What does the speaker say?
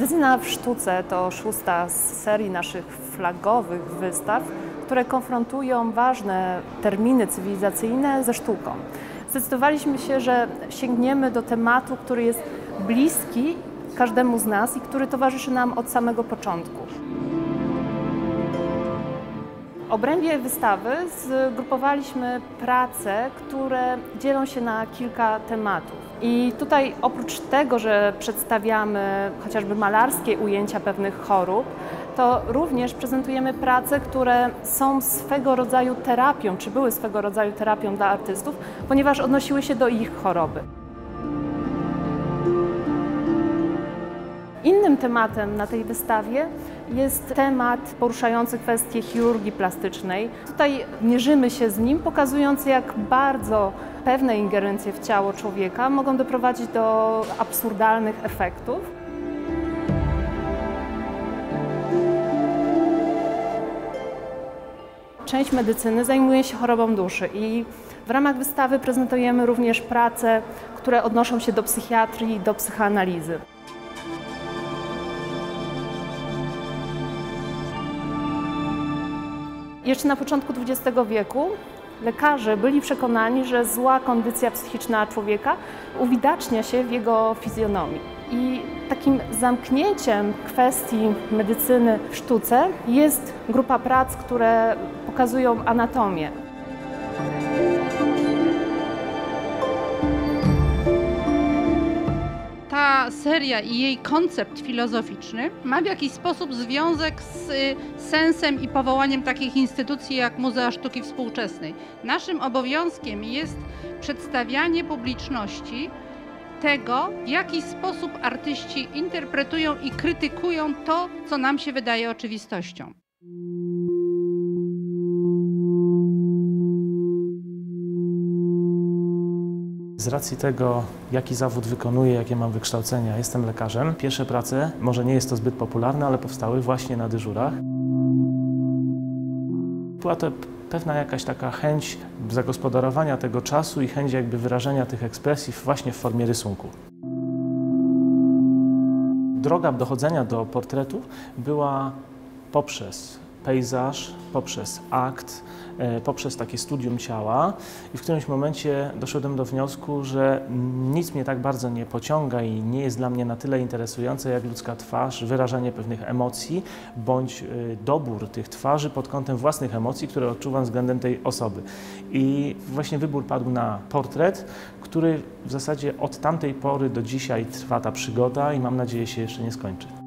Medycyna w sztuce to 6. z serii naszych flagowych wystaw, które konfrontują ważne terminy cywilizacyjne ze sztuką. Zdecydowaliśmy się, że sięgniemy do tematu, który jest bliski każdemu z nas i który towarzyszy nam od samego początku. W obrębie wystawy zgrupowaliśmy prace, które dzielą się na kilka tematów. I tutaj oprócz tego, że przedstawiamy chociażby malarskie ujęcia pewnych chorób, to również prezentujemy prace, które są swego rodzaju terapią, czy były swego rodzaju terapią dla artystów, ponieważ odnosiły się do ich choroby. Innym tematem na tej wystawie jest temat poruszający kwestię chirurgii plastycznej. Tutaj mierzymy się z nim, pokazując, jak bardzo pewne ingerencje w ciało człowieka mogą doprowadzić do absurdalnych efektów. Część medycyny zajmuje się chorobą duszy i w ramach wystawy prezentujemy również prace, które odnoszą się do psychiatrii i do psychoanalizy. Jeszcze na początku XX wieku lekarze byli przekonani, że zła kondycja psychiczna człowieka uwidacznia się w jego fizjonomii. I takim zamknięciem kwestii medycyny w sztuce jest grupa prac, które pokazują anatomię. Ta seria i jej koncept filozoficzny ma w jakiś sposób związek z sensem i powołaniem takich instytucji jak Muzea Sztuki Współczesnej. Naszym obowiązkiem jest przedstawianie publiczności tego, w jaki sposób artyści interpretują i krytykują to, co nam się wydaje oczywistością. Z racji tego, jaki zawód wykonuję, jakie mam wykształcenia, jestem lekarzem. Pierwsze prace, może nie jest to zbyt popularne, ale powstały właśnie na dyżurach. Była to pewna jakaś taka chęć zagospodarowania tego czasu i chęć jakby wyrażenia tych ekspresji właśnie w formie rysunku. Droga dochodzenia do portretu była poprzez pejzaż, poprzez akt, poprzez takie studium ciała i w którymś momencie doszedłem do wniosku, że nic mnie tak bardzo nie pociąga i nie jest dla mnie na tyle interesujące jak ludzka twarz, wyrażanie pewnych emocji bądź dobór tych twarzy pod kątem własnych emocji, które odczuwam względem tej osoby. I właśnie wybór padł na portret, który w zasadzie od tamtej pory do dzisiaj trwa ta przygoda i mam nadzieję się jeszcze nie skończy.